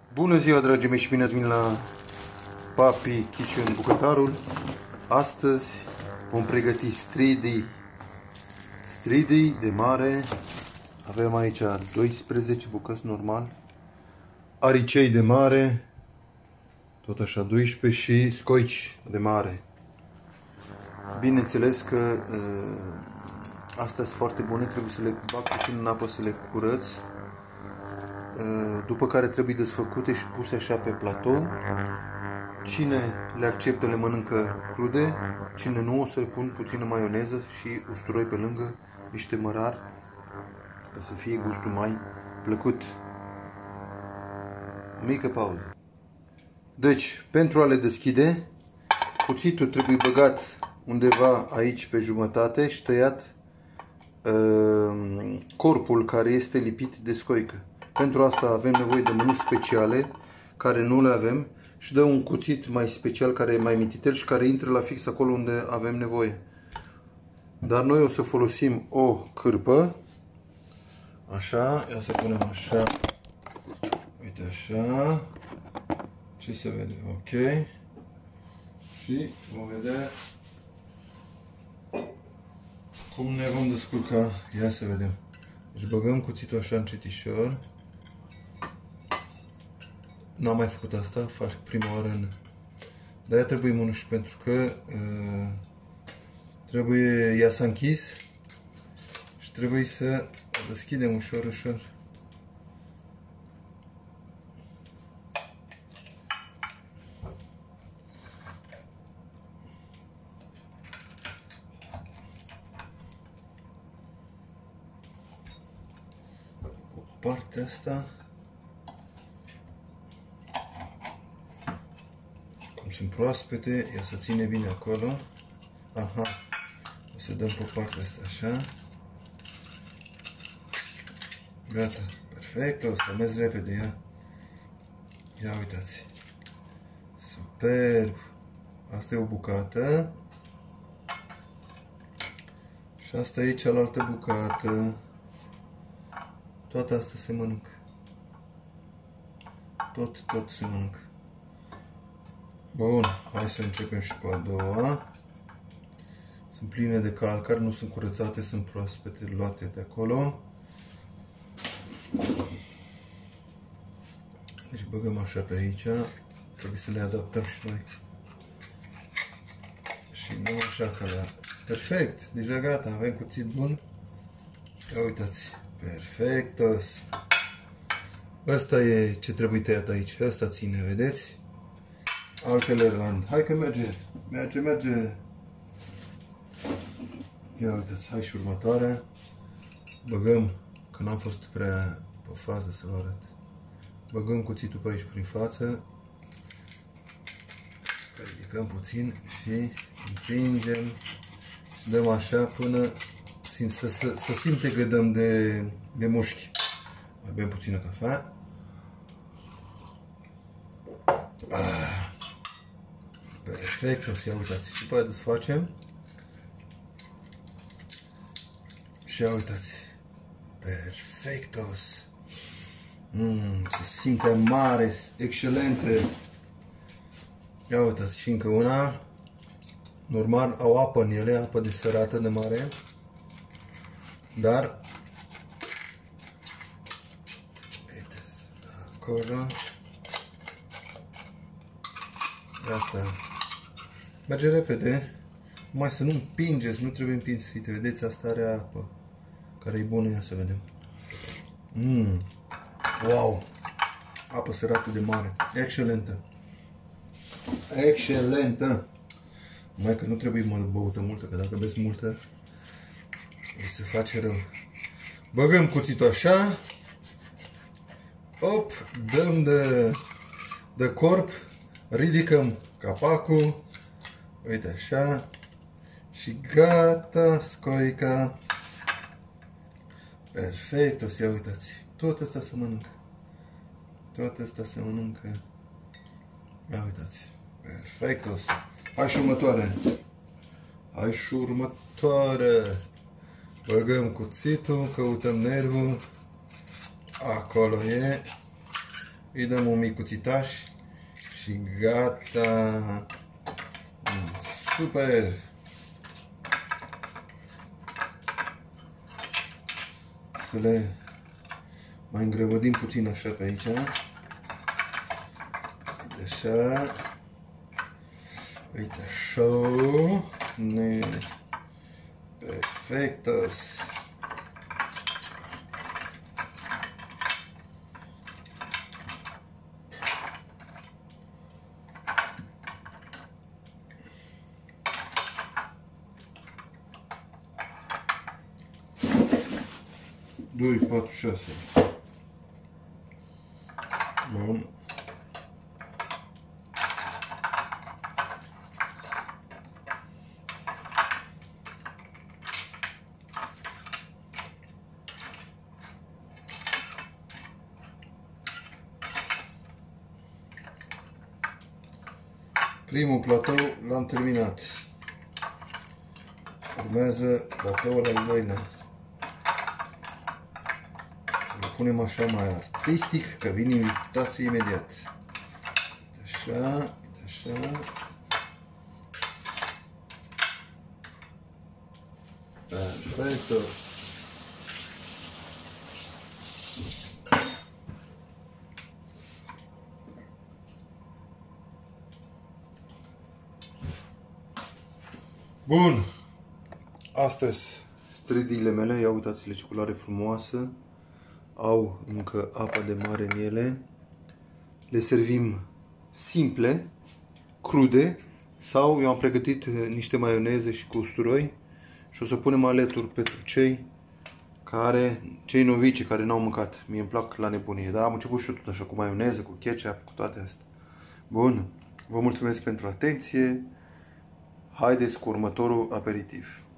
Bună ziua, dragii mei, și bine ați venit la Papi Kitchen, bucătarul. Astăzi vom pregăti stridii de mare. Avem aici 12 bucăți normal, aricei de mare, tot așa 12 și scoici de mare. Bineînțeles că astea sunt foarte bune, trebuie să le bag puțin în apă să le curăț. După care trebuie desfăcute și puse așa pe platou. Cine le acceptă le mănâncă crude, cine nu o să pun puțină maioneză și usturoi pe lângă, niște mărar, ca să fie gustul mai plăcut. Mică pauză. Deci, pentru a le deschide, cuțitul trebuie băgat undeva aici pe jumătate și tăiat corpul care este lipit de scoică. Pentru asta avem nevoie de mânuși speciale, care nu le avem, și de un cuțit mai special, care e mai mititel și care intră la fix acolo unde avem nevoie. Dar noi o să folosim o cârpă, așa, ia să punem așa, uite așa, ce se vede, ok, și vom vedea cum ne vom descurca, ia să vedem. Deci băgăm cuțitul așa încetișor. N-am mai făcut asta, fac prima oară de-aia trebuie mânuși, pentru că trebuie, ea s-a închis și trebuie să o deschidem ușor, ușor. Partea asta, cum sunt proaspete, ea să ține bine acolo. Aha, o să dăm pe partea asta așa. Gata, perfect, o să merg repede ea. Ia uitați, superb. Asta e o bucată și asta e cealaltă bucată. Toate astea se mănâncă. Tot se mănâncă. Bun, hai să începem și cu a doua. Sunt pline de calcar, nu sunt curățate, sunt proaspete, luate de acolo. Deci băgăm așa pe aici. Trebuie să le adaptăm și noi. Și nu așa ca la... Perfect, deja gata, avem cuțit bun. Ia uitați. Perfectos! Asta e ce trebuie tăiat aici. Asta ține, vedeți? Altele rand. Hai că merge! Merge! Ia uitați, hai și următoarea. Băgăm, că n-am fost prea pe fază să vă arăt. Băgăm cuțitul pe aici prin față. Ridicăm puțin și împingem și dăm așa până să simte că dăm de mușchi. Mai bem puțină cafea. Perfect, o să ia uitați. Și pe aia desfacem. Și ia uitați. Perfectos. Se simte mare, excelente. Ia uitați, și încă una. Normal au apă în ele, apă deserată de mare. Dar uite-ți acolo. Gata. Merge repede. Numai să nu împingeți, nu trebuie împins. Uite, vedeți, asta are apă care e bună, ia să vedem. Wow! Apă sărată de mare. Excelentă. Excelentă. Numai că nu trebuie băută multă, că dacă beți multă îi se face rău. Băgăm cuțitul așa. Op, dăm de corp. Ridicăm capacul. Uite așa. Și gata, scoica. Perfect, o să ia uitați. Tot asta se mănâncă. Tot asta se mănâncă. Ia uitați. Perfect. Hai și următoare. Hai și următoare. Băgăm cuțitul, căutăm nervul. Acolo e. Îi dăm un mic cuțitaș și gata! Super! Să le mai îngrămădim puțin așa pe aici. Uite așa. Uite așa. Perfectos! Doi, patru, șase. Bun. Primul platou l-am terminat. Urmează platoul al doilea. Să-l punem așa mai artistic, că vin invitații imediat. Uite așa, uite așa. Perfecto. Bun. Astăzi stridiile mele, ia uitați-le ce culoare frumoasă. Au încă apă de mare în ele. Le servim simple, crude, sau eu am pregătit niște maioneze și cu usturoi și o să punem alături pentru cei novici care n-au mâncat. Mie îmi plac la nebunie, dar am început și eu tot așa cu maioneză, cu ketchup, cu toate astea. Bun, vă mulțumesc pentru atenție. Haideți cu următorul aperitiv.